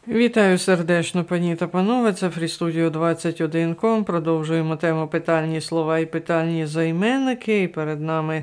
Вітаю сердечно, пані та панове, це FreeStudio21.com, продовжуємо тему питальні слова і питальні займенники, і перед нами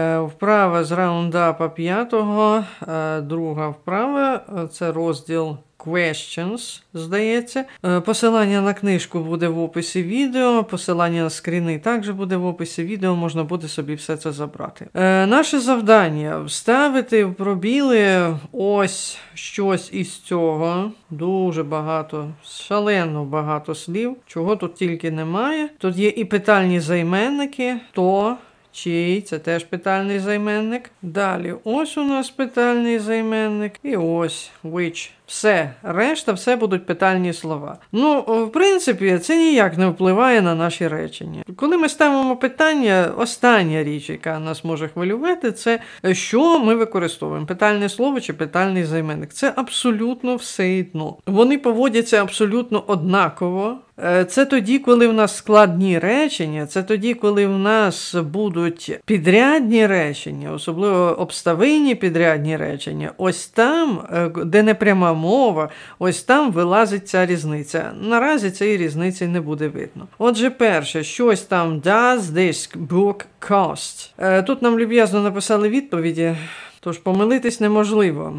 вправа з раундапа 5-го, друга вправа, це розділ Questions, здається. Посилання на книжку буде в описі відео, посилання на скріни також буде в описі відео, можна буде собі все це забрати. Наше завдання – вставити в пробіли ось щось із цього. Дуже багато, шалено багато слів, чого тут тільки немає. Тут є і питальні займенники, то, чий, це теж питальний займенник. Далі ось у нас питальний займенник і ось which. Все, решта, все будуть питальні слова. Ну, в принципі, це ніяк не впливає на наші речення. Коли ми ставимо питання, остання річ, яка нас може хвилювати, це що ми використовуємо, питальне слово чи питальний займенник. Це абсолютно все одно. Вони поводяться абсолютно однаково. Це тоді, коли в нас складні речення, це тоді, коли в нас будуть підрядні речення, особливо обставинні підрядні речення. Ось там, де не пряма мова, ось там вилазить ця різниця. Наразі цієї різниці не буде видно. Отже, перше, щось там does this book cost? Тут нам люб'язно написали відповіді. Тож помилитись неможливо.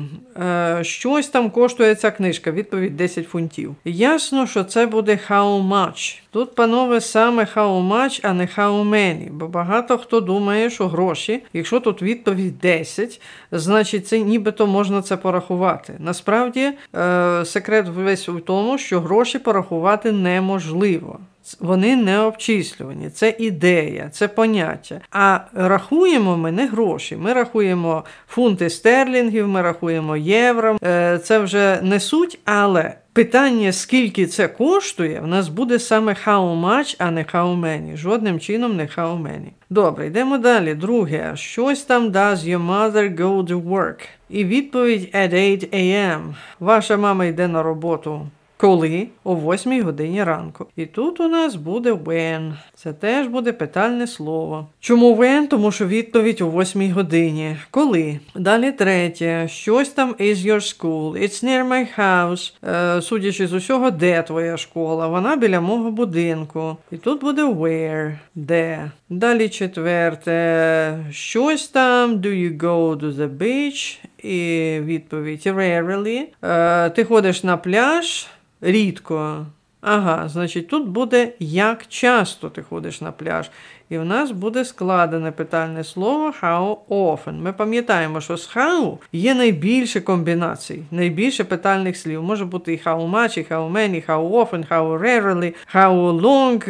Щось там коштує ця книжка, відповідь 10 фунтів. Ясно, що це буде how much. Тут, панове, саме how much, а не how many. Бо багато хто думає, що гроші, якщо тут відповідь 10, значить це нібито можна це порахувати. Насправді, секрет весь у тому, що гроші порахувати неможливо. Вони не обчислювані, це ідея, це поняття. А рахуємо ми не гроші, ми рахуємо фунти стерлінгів, ми рахуємо євро, це вже не суть, але питання, скільки це коштує, в нас буде саме how much, а не how many, жодним чином не how many. Добре, йдемо далі. Друге, щось там does your mother go to work? І відповідь at 8 a.m. Ваша мама йде на роботу. Коли? О 8 годині ранку. І тут у нас буде when. Це теж буде питальне слово. Чому when? Тому що відповідь о 8 годині. Коли? Далі третє. Щось там is your school. It's near my house. Судячи з усього, де твоя школа? Вона біля мого будинку. І тут буде where. Де? Далі четверте. Щось там do you go to the beach? І відповідь rarely. Ти ходиш на пляж? Рідко. Ага, значить тут буде як часто ти ходиш на пляж. І в нас буде складене питальне слово how often. Ми пам'ятаємо, що з how є найбільше комбінацій, найбільше питальних слів. Може бути і how much, і how many, how often, how rarely, how long,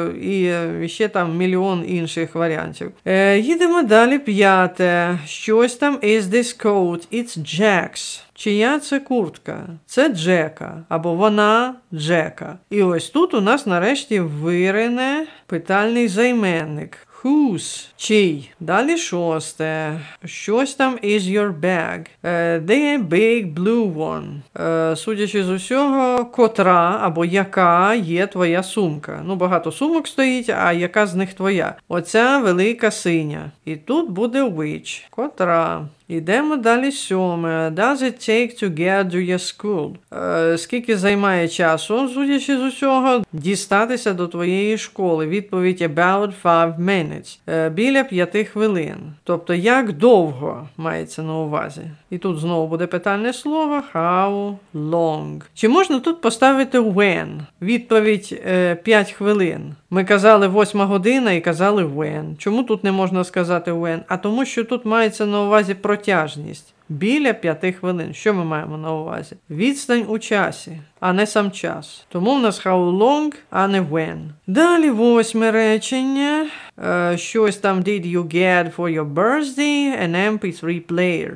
і ще там мільйон інших варіантів. Їдемо далі, п'яте. Щось там is this coat? It's Jack's. Чия це куртка? Це Джека. Або вона Джека. І ось тут у нас нарешті вирине питальний займенник. Whose? Чий? Далі шосте. Щось там is your bag. The big blue one. Судячи з усього, котра або яка є твоя сумка. Ну, багато сумок стоїть, а яка з них твоя? Оця велика синя. І тут буде which. Котра. Ідемо далі сьоме. Does it take to get to your school? Скільки займає часу, судячи з усього, дістатися до твоєї школи? Відповідь about 5 minutes. Біля 5 хвилин. Тобто, як довго мається на увазі? І тут знову буде питальне слово how long. Чи можна тут поставити when? Відповідь 5 хвилин. Ми казали 8 година і казали when. Чому тут не можна сказати when? А тому, що тут мається на увазі протяжність. Біля 5 хвилин. Що ми маємо на увазі? Відстань у часі, а не сам час. Тому в нас how long, а не when. Далі 8 речення. Щось там did you get for your birthday? An MP3 player.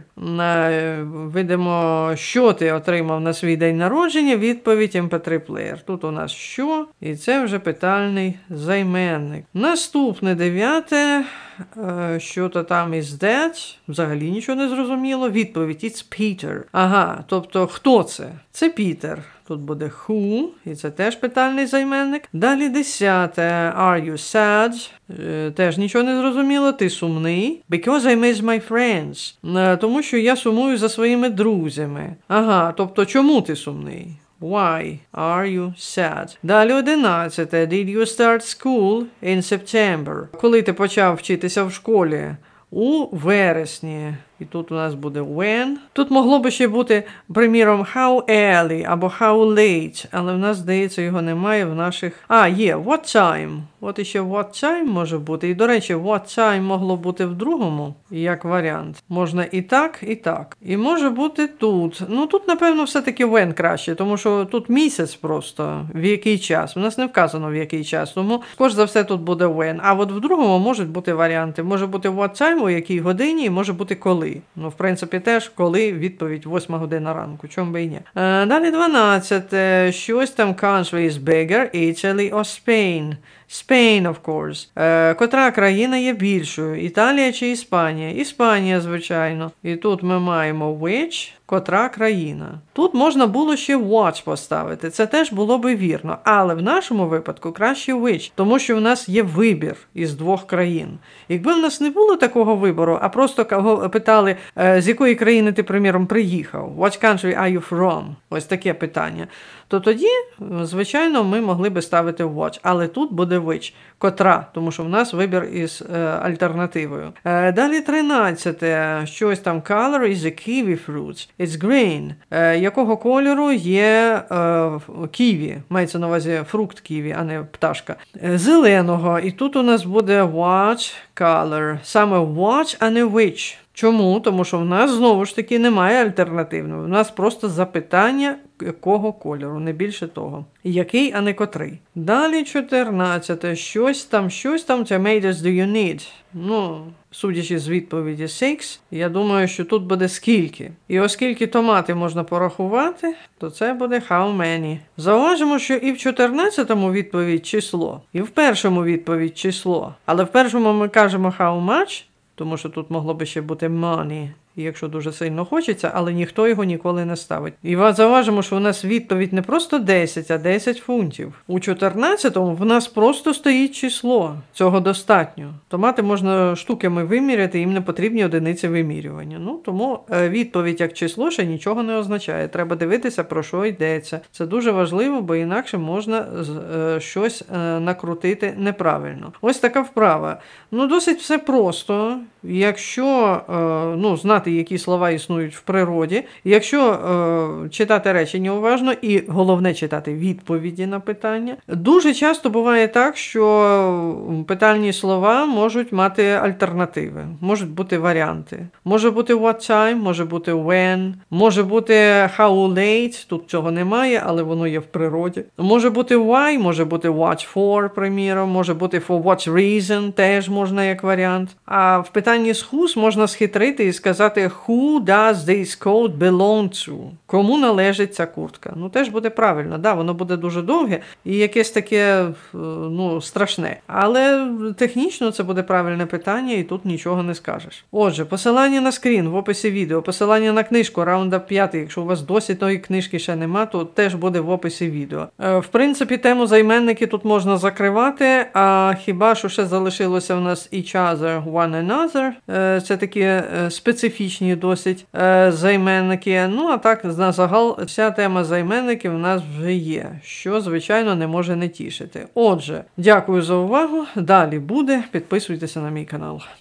Видимо, що ти отримав на свій день народження? Відповідь MP3 player. Тут у нас що? І це вже питальний займенник. Наступне 9. Що-то там is that? Взагалі нічого не зрозуміло. Відповідь it's Peter. Ага, тобто хто це? Це Пітер. Тут буде who, і це теж питальний займенник. Далі 10. Are you sad? Теж нічого не зрозуміло. Ти сумний. Because I miss my friends. Тому що я сумую за своїми друзями. Ага, тобто чому ти сумний? Why are you sad? Далі 11. Did you start school in September? Коли ти почав вчитися в школі? У вересні. І тут у нас буде when. Тут могло би ще бути, приміром, how early або how late, але в нас, здається, його немає в наших... є, what time. От іще what time може бути. І, до речі, what time могло бути в другому, як варіант. Можна і так, і так. І може бути тут. Ну, тут, напевно, все-таки when краще, тому що тут місяць просто, в який час. У нас не вказано, в який час, тому, скоріш за все, тут буде when. А от в другому можуть бути варіанти. Може бути what time, у якій годині, і може бути коли. Ну, в принципі, теж, коли відповідь 8 година ранку, чому би і ні. Далі 12. Щось там country is bigger, Italy or Spain. Spain, of course. Котра країна є більшою? Італія чи Іспанія? Іспанія, звичайно. І тут ми маємо which, котра країна. Тут можна було ще what поставити. Це теж було би вірно. Але в нашому випадку краще which, тому що в нас є вибір із двох країн. Якби в нас не було такого вибору, а просто питали, з якої країни ти, приміром, приїхав? What country are you from? Ось таке питання. То тоді, звичайно, ми могли би ставити what. Але тут буде which. Котра, тому що в нас вибір із альтернативою. Далі 13. Щось там color is a kiwi fruit. It's green. Якого кольору є ківі? Мається на увазі фрукт ківі, а не пташка. Зеленого. І тут у нас буде what color. Саме what, а не which. Чому? Тому що в нас, знову ж таки, немає альтернативного. У нас просто запитання, якого кольору, не більше того. Який, а не котрий. Далі 14. Щось там. Tomatoes do you need? Ну, судячи з відповіді 6, я думаю, що тут буде скільки. І оскільки томати можна порахувати, то це буде how many. Зауважимо, що і в 14-му відповідь число, і в першому відповідь число. Але в першому ми кажемо how much, тому що тут могло би ще бути money, якщо дуже сильно хочеться, але ніхто його ніколи не ставить. І зауважимо, що у нас відповідь не просто 10, а 10 фунтів. У 14-му в нас просто стоїть число. Цього достатньо. Томати можна штуками виміряти, їм не потрібні одиниці вимірювання. Ну, тому відповідь як число ще нічого не означає. Треба дивитися, про що йдеться. Це дуже важливо, бо інакше можна щось накрутити неправильно. Ось така вправа. Ну, досить все просто. Якщо, знати, які слова існують в природі, якщо читати речення уважно і, головне, читати відповіді на питання, дуже часто буває так, що питальні слова можуть мати альтернативи, можуть бути варіанти. Може бути what time, може бути when, може бути how late, тут цього немає, але воно є в природі. Може бути why, може бути what for, приміром, може бути for what reason, теж можна як варіант. А в питанні з whose можна схитрити і сказати who does this coat belong to? Кому належить ця куртка? Ну, теж буде правильно. Да, воно буде дуже довге і якесь таке, страшне. Але технічно це буде правильне питання і тут нічого не скажеш. Отже, посилання на скрін в описі відео, посилання на книжку Roundup 5, якщо у вас досі тої книжки ще нема, то теж буде в описі відео. В принципі, тему займенники тут можна закривати, а хіба що ще залишилося в нас each other, one another. Це такі специфічні досить займенники. Ну, а так, на загал, вся тема займенників у нас вже є, що, звичайно, не може не тішити. Отже, дякую за увагу. Далі буде. Підписуйтеся на мій канал.